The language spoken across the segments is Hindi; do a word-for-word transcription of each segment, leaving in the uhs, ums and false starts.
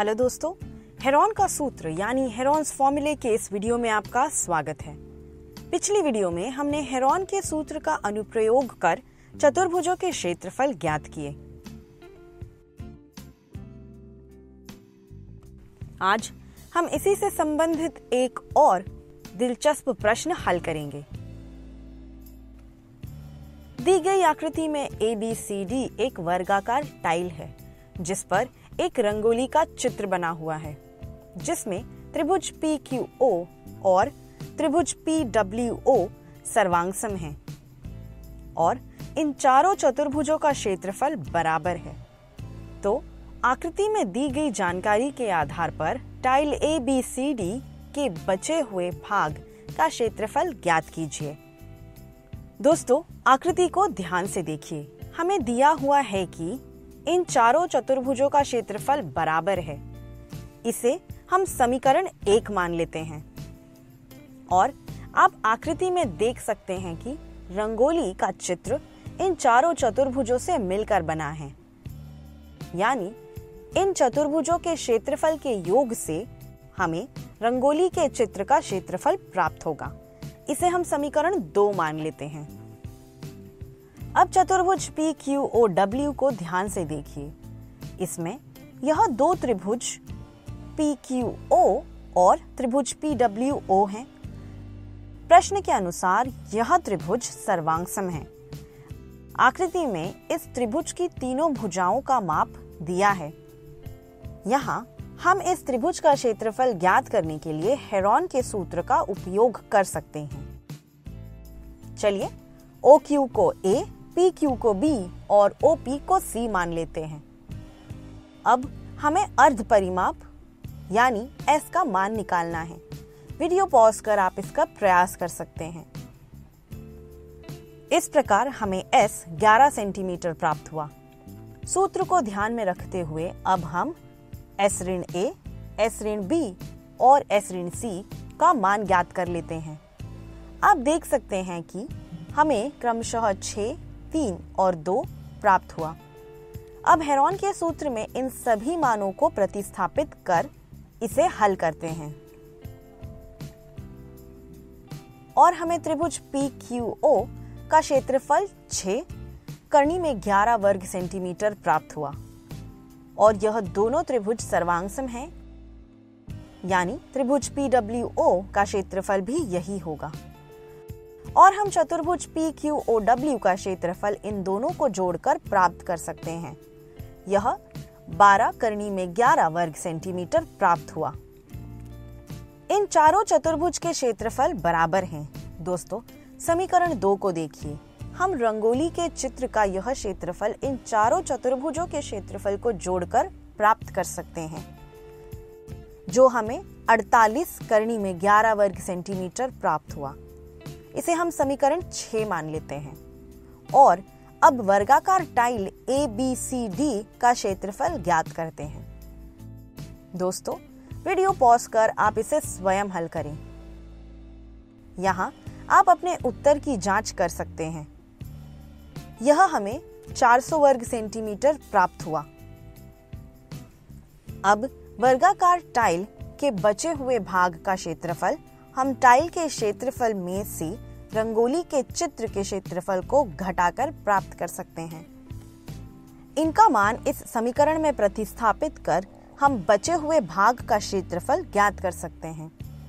हेलो दोस्तों, हेरॉन का सूत्र यानी हेरॉन्स फॉर्मूले के इस वीडियो में आपका स्वागत है। पिछली वीडियो में हमने हेरॉन के सूत्र का अनुप्रयोग कर चतुर्भुजों के क्षेत्रफल ज्ञात किए। आज हम इसी से संबंधित एक और दिलचस्प प्रश्न हल करेंगे। दी गई आकृति में ए बी सी डी एक वर्गाकार टाइल है जिस पर एक रंगोली का चित्र बना हुआ है, जिसमें त्रिभुज पी क्यू ओ और त्रिभुज पी डब्ल्यू ओ सर्वांगसम हैं और इन चारों चतुर्भुजों का क्षेत्रफल बराबर है। तो आकृति में दी गई जानकारी के आधार पर tile A B C D के बचे हुए भाग का क्षेत्रफल ज्ञात कीजिए। दोस्तों, आकृति को ध्यान से देखिए। हमें दिया हुआ है कि इन चारों चतुर्भुजों का क्षेत्रफल बराबर है। इसे हम समीकरण एक मान लेते हैं और आप आकृति में देख सकते हैं कि रंगोली का चित्र इन चारों चतुर्भुजों से मिलकर बना है, यानी इन चतुर्भुजों के क्षेत्रफल के योग से हमें रंगोली के चित्र का क्षेत्रफल प्राप्त होगा। इसे हम समीकरण दो मान लेते हैं। अब चतुर्भुज पी क्यू ओ डब्ल्यू को ध्यान से देखिए। इसमें यह दो त्रिभुज पी क्यू ओ और त्रिभुज पी डब्ल्यू ओ हैं। प्रश्न के अनुसार यह त्रिभुज सर्वांगसम है। आकृति में इस त्रिभुज की तीनों भुजाओं का माप दिया है। यहाँ हम इस त्रिभुज का क्षेत्रफल ज्ञात करने के लिए हेरॉन के सूत्र का उपयोग कर सकते हैं। चलिए ओ क्यू को ए, पी क्यू को बी और ओ पी को सी मान लेते हैं। अब हमें अर्ध परिमाप यानी एस का मान निकालना है। वीडियो पॉज कर आप इसका प्रयास कर सकते हैं। इस प्रकार हमें एस ग्यारह सेंटीमीटर प्राप्त हुआ। सूत्र को ध्यान में रखते हुए अब हम एस ऋण ए, एस ऋण बी और एस ऋण सी का मान ज्ञात कर लेते हैं। आप देख सकते हैं कि हमें क्रमशः छह, तीन और दो प्राप्त हुआ। अब हेरॉन के सूत्र में इन सभी मानों को प्रतिस्थापित कर इसे हल करते हैं और हमें त्रिभुज पी क्यू ओ का क्षेत्रफल छह, करनी में ग्यारह वर्ग सेंटीमीटर प्राप्त हुआ और यह दोनों त्रिभुज सर्वांगसम हैं, यानी त्रिभुज पी डब्ल्यू ओ का क्षेत्रफल भी यही होगा और हम चतुर्भुज पी क्यू ओ डब्ल्यू का क्षेत्रफल इन दोनों को जोड़कर प्राप्त कर सकते हैं। यह बारह करनी में ग्यारह वर्ग सेंटीमीटर प्राप्त हुआ। इन चारों चतुर्भुज के क्षेत्रफल बराबर हैं। दोस्तों, समीकरण दो को देखिए। हम रंगोली के चित्र का यह क्षेत्रफल इन चारों चतुर्भुजों के क्षेत्रफल को जोड़कर प्राप्त कर सकते हैं, जो हमें अड़तालीस करनी में ग्यारह वर्ग सेंटीमीटर प्राप्त हुआ। इसे हम समीकरण छह मान लेते हैं और अब वर्गाकार tile A B C D का क्षेत्रफल ज्ञात करते हैं। दोस्तों, वीडियो पॉज कर आप इसे स्वयं हल करें। यहाँ आप अपने उत्तर की जांच कर सकते हैं। यह हमें चार सौ वर्ग सेंटीमीटर प्राप्त हुआ। अब वर्गाकार टाइल के बचे हुए भाग का क्षेत्रफल हम टाइल के क्षेत्रफल में से रंगोली के चित्र के क्षेत्रफल को घटाकर प्राप्त कर सकते हैं। इनका मान इस समीकरण में प्रतिस्थापित कर हम बचे हुए भाग का क्षेत्रफल ज्ञात कर सकते हैं,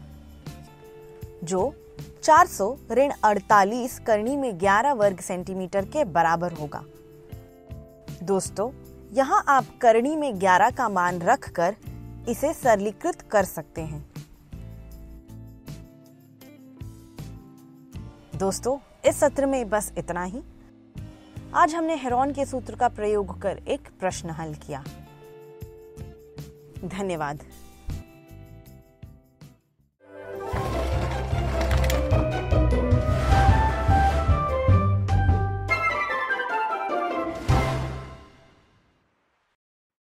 जो चार सौ ऋण अड़तालीस करनी में ग्यारह वर्ग सेंटीमीटर के बराबर होगा। दोस्तों, यहाँ आप करनी में ग्यारह का मान रखकर इसे सरलीकृत कर सकते हैं। दोस्तों, इस सत्र में बस इतना ही। आज हमने हेरॉन के सूत्र का प्रयोग कर एक प्रश्न हल किया। धन्यवाद।